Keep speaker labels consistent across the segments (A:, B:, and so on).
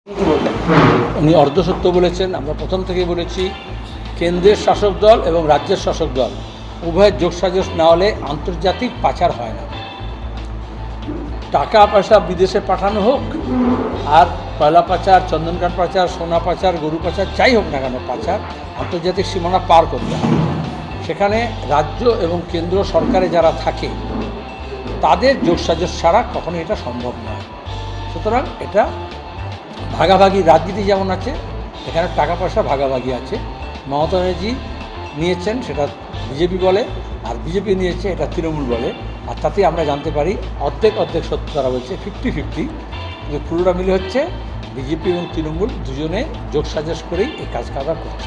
A: উনি অর্ধসত্য বলেছেন। আমরা প্রথম থেকেই বলেছি কেন্দ্রের শাসক দল এবং রাজ্যের শাসক দল উভয়ের যোগসাজশ না হলে আন্তর্জাতিক পাচার হয় না। টাকা পয়সা বিদেশে পাঠানো হোক আর কয়লা পাচার, চন্দনকাঠ পাচার, সোনা পাচার, গরু পাচার, যাই হোক না কেন পাচার আন্তর্জাতিক সীমানা পার করতে হয়। সেখানে রাজ্য এবং কেন্দ্র সরকারে যারা থাকে তাদের যোগসাজশ ছাড়া কখনো এটা সম্ভব নয়। সুতরাং এটা ভাগাভাগি রাজনীতি যেমন আছে, এখানে টাকা পয়সা ভাগাভাগি আছে। মমতা ব্যানার্জি নিয়েছেন সেটা বিজেপি বলে, আর বিজেপি নিয়েছে এটা তৃণমূল বলে। আর তাতেই আমরা জানতে পারি অর্ধেক অর্ধেক সত্য তারা বলছে 50-50, কিন্তু পুরোটা মিলে হচ্ছে বিজেপি এবং তৃণমূল দুজনে যোগসাজশ করেই এই কাজ কারবার করছে।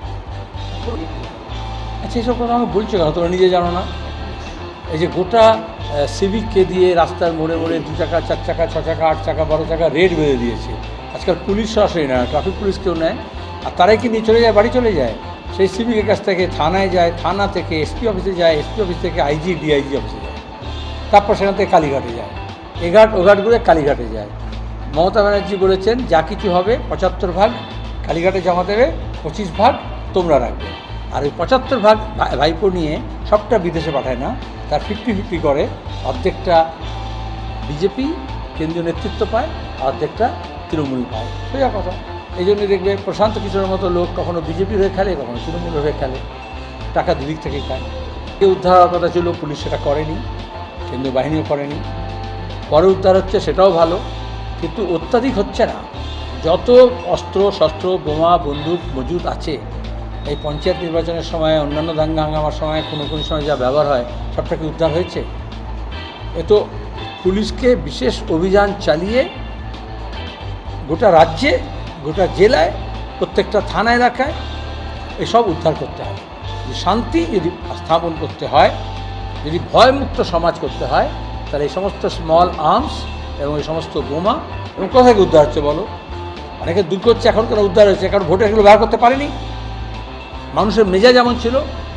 A: আচ্ছা, এইসব কথা আমি বলছি কেন? তোমরা নিজে জানো না? এই যে গোটা সিভিককে দিয়ে রাস্তার মোড়ে মোড়ে 2 চাকা, 4 চাকা, 6 চাকা, 8 চাকা, 12 চাকা রেট বেঁধে দিয়েছে। আজকাল পুলিশ সরাসরি নেয়, ট্রাফিক পুলিশ কেউ নেয়, আর তারাই কি নিয়ে চলে যায়, বাড়ি চলে যায়। সেই সিভিকের কাছ থেকে থানায় যায়, থানা থেকে এসপি অফিসে যায়, এসপি অফিস থেকে আইজি ডিআইজি অফিসে যায়, তারপর সেখান থেকে কালীঘাটে যায়, ওঘাট ঘুরে কালীঘাটে যায়। মমতা ব্যানার্জি বলেছেন যা কিছু হবে 75 ভাগ কালীঘাটে জমা দেবে, 25 ভাগ তোমরা রাখবে। আর ওই 75 ভাগ ভাইপো নিয়ে সবটা বিদেশে পাঠায় না, তার 50-50 করে। অর্ধেকটা বিজেপি কেন্দ্রীয় নেতৃত্ব পায়, অর্ধেকটা তৃণমূল পায়। সোজা কথা। এই জন্যই দেখবে প্রশান্ত কিশোরের মতো লোক কখনো বিজেপির হয়ে খেলে, কখনো তৃণমূলের হয়ে খেলে, টাকা দুদিক থেকেই খায়। এ উদ্ধার হওয়ার কথা ছিল, পুলিশ সেটা করেনি, কেন্দ্রীয় বাহিনীও করেনি। পরে উদ্ধার হচ্ছে, সেটাও ভালো, কিন্তু অত্যাধিক হচ্ছে না। যত অস্ত্র শস্ত্র বোমা বন্দুক মজুদ আছে এই পঞ্চায়েত নির্বাচনের সময়, অন্যান্য দাঙ্গা হাঙ্গামার সময়, কোনো সময় যা ব্যবহার হয় সবটা কি উদ্ধার হয়েছে? এ তো পুলিশকে বিশেষ অভিযান চালিয়ে গোটা রাজ্যে, গোটা জেলায়, প্রত্যেকটা থানা এলাকায় এসব উদ্ধার করতে হবে। যদি শান্তি যদি স্থাপন করতে হয়, যদি ভয়মুক্ত সমাজ করতে হয়, তাহলে এই সমস্ত স্মল আর্মস এবং এই সমস্ত বোমা এবং কোথায় উদ্ধার হচ্ছে বলো? অনেকে দূর করছে, এখন কেন উদ্ধার হয়েছে? কারণ ভোটে এগুলো ব্যবহার করতে পারেনি। মানুষের মেজাজ এমন ছিল,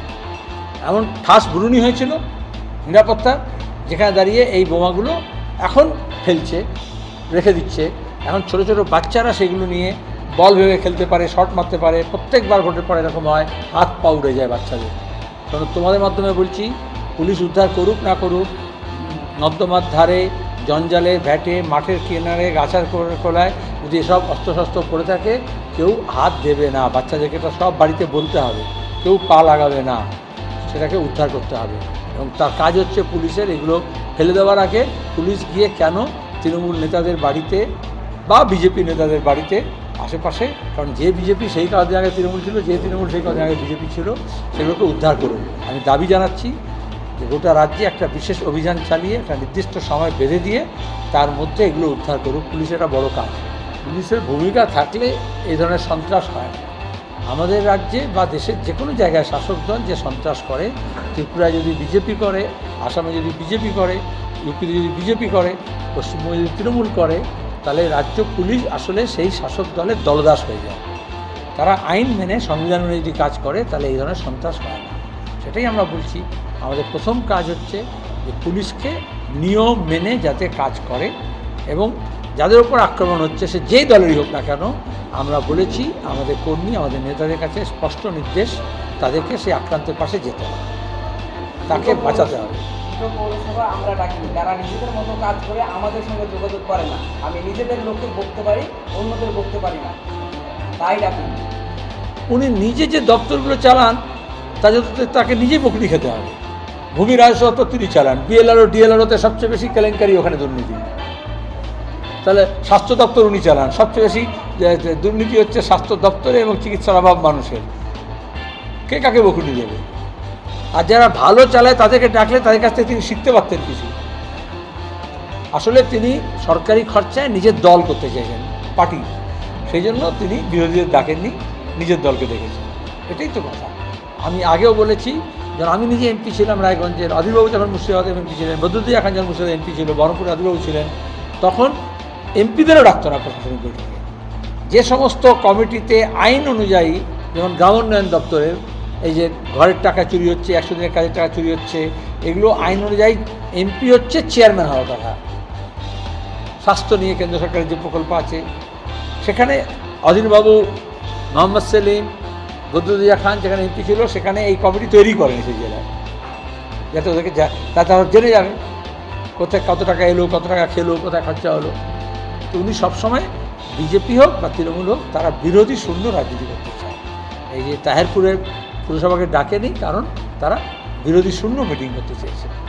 A: এমন ঠাস বুরুনি হয়েছিল নিরাপত্তা, যেখানে দাঁড়িয়ে এই বোমাগুলো এখন ফেলছে, রেখে দিচ্ছে। এখন ছোটো ছোটো বাচ্চারা সেগুলো নিয়ে বল ভেবে খেলতে পারে, শট মারতে পারে। প্রত্যেকবার ভোটের পরে এরকম হয়, হাত পা উড়ে যায় বাচ্চাদের। কারণ তোমাদের মাধ্যমে বলছি, পুলিশ উদ্ধার করুক না করুক, নর্দমার ধারে, জঞ্জালে, ভ্যাটে, মাঠের কিনারে, গাছের কোলায় যদি এসব অস্ত্রশস্ত্র পড়ে থাকে, কেউ হাত দেবে না। বাচ্চাদেরকে এটা সব বাড়িতে বলতে হবে, কেউ পা লাগাবে না, সেটাকে উদ্ধার করতে হবে। এবং তার কাজ হচ্ছে পুলিশের এগুলো ফেলে দেওয়ার আগে পুলিশ গিয়ে কেন তৃণমূল নেতাদের বাড়িতে বা বিজেপি নেতাদের বাড়িতে আশেপাশে, কারণ যে বিজেপি সেই কদিন আগে তৃণমূল ছিল, যে তৃণমূল সেই কদিন আগে বিজেপি ছিল, সেগুলোকে উদ্ধার করুন। আমি দাবি জানাচ্ছি যে গোটা রাজ্যে একটা বিশেষ অভিযান চালিয়ে একটা নির্দিষ্ট সময় বেঁধে দিয়ে তার মধ্যে এগুলো উদ্ধার করুক। পুলিশের একটা বড় কাজ। পুলিশের ভূমিকা থাকলে এই ধরনের সন্ত্রাস হয় না। আমাদের রাজ্যে বা দেশের যে কোনো জায়গায় শাসক দল যে সন্ত্রাস করে, ত্রিপুরায় যদি বিজেপি করে, আসামে যদি বিজেপি করে, ইউপিতে যদি বিজেপি করে, পশ্চিমবঙ্গে যদি তৃণমূল করে, তাহলে রাজ্য পুলিশ আসলে সেই শাসক দলের দলদাস হয়ে যায়। তারা আইন মেনে, সংবিধান মেনে যদি কাজ করে, তাহলে এই ধরনের সন্ত্রাস হয় না। সেটাই আমরা বলছি, আমাদের প্রথম কাজ হচ্ছে যে পুলিশকে নিয়ম মেনে যাতে কাজ করে, এবং যাদের ওপর আক্রমণ হচ্ছে সে যেই দলেরই হোক না কেন, আমরা বলেছি আমাদের কর্মী, আমাদের নেতাদের কাছে স্পষ্ট নির্দেশ, তাদেরকে সেই আক্রান্তের পাশে যেতে হবে, তাকে বাঁচাতে হবে।
B: পৌরসভা আমরা ডাকি, যারা নিজেদের মতো কাজ করে আমাদের সঙ্গে যোগাযোগ করে না। আমি নিজেদের লোককে বকতে পারি, অন্যদের বকতে পারি না, তাই ডাকি।
A: উনি নিজে যে দপ্তরগুলো চালান তাকে নিজেই বকরি খেতে হবে। ভূমি রাজস্ব তো তিনি চালান, বিএলআরও ডিএলআরওতে সবচেয়ে বেশি কেলেঙ্কারি, ওখানে দুর্নীতি। তাহলে স্বাস্থ্য দপ্তর উনি চালান, সবচেয়ে বেশি দুর্নীতি হচ্ছে স্বাস্থ্য দপ্তরে এবং চিকিৎসার অভাব মানুষের। কে কাকে বকুনি দেবে? আর যারা ভালো চালায় তাদেরকে ডাকলে তাদের কাছ থেকে তিনি শিখতে পারতেন কিছু। আসলে তিনি সরকারি খরচায় নিজের দল করতে চাইছেন, পার্টি, সেই জন্য তিনি বিরোধীদের ডাকেননি, নিজের দলকে ডেকেছেন। এটাই তো কথা। আমি আগেও বলেছি, যখন আমি নিজে এমপি ছিলাম রায়গঞ্জের, অধীরবাবু যখন মুর্শিদাবাদ এমপি ছিলেন, বদরুদ্দোজা খান যখন মুর্শিদাবাদ এমপি ছিল, বহরমপুরে অধীরবাবু ছিলেন, তখন এমপিদেরও ডাকতো না প্রশাসনিক বৈঠকে। যে সমস্ত কমিটিতে আইন অনুযায়ী, যেমন গ্রাম উন্নয়ন দপ্তরের এই যে ঘরের টাকা চুরি হচ্ছে, 100 দিনের কাজের টাকা চুরি হচ্ছে, এগুলো আইন অনুযায়ী এমপি হচ্ছে চেয়ারম্যান হওয়ার কথা। স্বাস্থ্য নিয়ে কেন্দ্র সরকারের যে প্রকল্প আছে সেখানে অজিনবাবু, মোহাম্মদ সেলিম, বদরুদ্দোজা খান যেখানে এমপি ছিল, সেখানে এই কমিটি তৈরি করেনি সেই জেলায়, যাতে ওদেরকে তারা জেনে যাবে কোথায় কত টাকা এলো, কত টাকা খেলো, কোথায় খরচা হলো। তো উনি সবসময় বিজেপি হোক বা তৃণমূল হোক, তারা বিরোধী শূন্য রাজনীতি করতে চায়। এই যে তাহেরপুরের পুরসভাকে ডাকেনি, কারণ তারা বিরোধী শূন্য মিটিং করতে চেয়েছে।